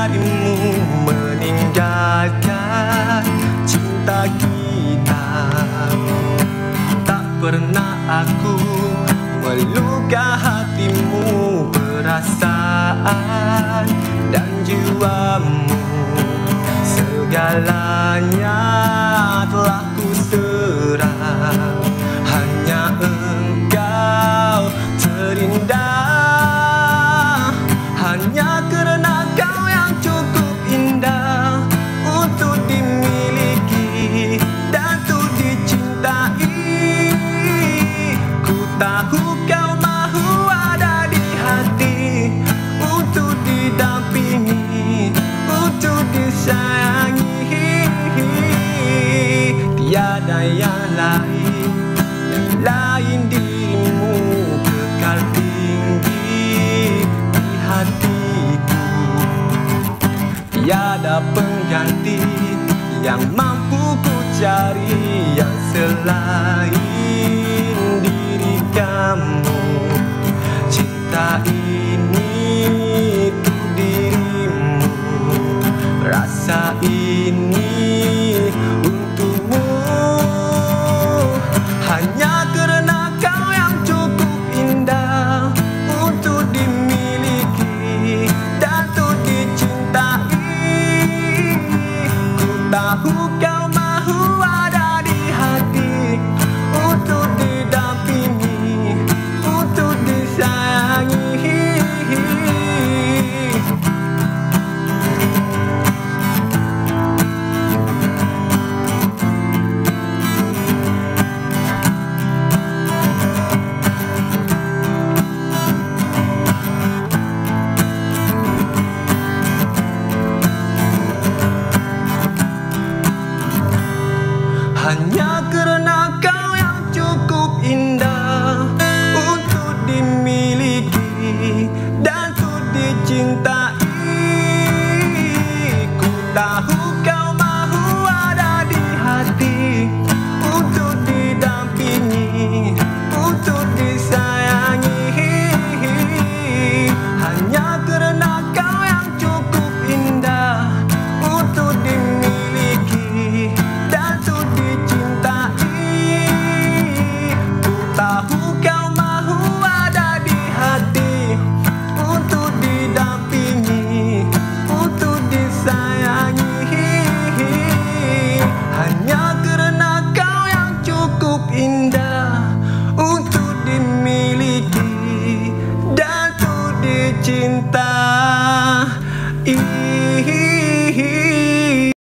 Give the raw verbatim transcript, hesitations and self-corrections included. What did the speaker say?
darimu meninggalkan cinta kita. Tak pernah aku meluka hatimu, perasaan dan jiwamu. Segalanya telah ku serah, hanya engkau terindah. Hanya kerana kau yang cukup indah untuk dimiliki dan untuk dicintai. Ku tahu kau mahu ada di hati untuk didampingi, untuk disayangi. Tiada yang lain, yang lain dirimu kekal tinggi di hatiku. Tiada pengganti yang mampu ku cari yang selain diri kamu. Cinta ini untuk dirimu, rasa ini untukmu. Hanya kerana kau yang cukup indah untuk dimiliki dan untuk dicintai. Ku tahu kau mahu ada di hati untuk didampingi, untuk disayangi. Hanya kerana kau yang cukup indah untuk dimiliki dan untuk dicintai. Ku tahu kau mahu ada di hati untuk didampingi, untuk disayangi. Hanya kerana kau yang cukup indah untuk dimiliki dan untuk dicintai. Ku tahu kau mahu ada di hati untuk didampingi, untuk disayangi. Hanya kerana kau yang cukup indah untuk dimiliki dan untuk dicintai.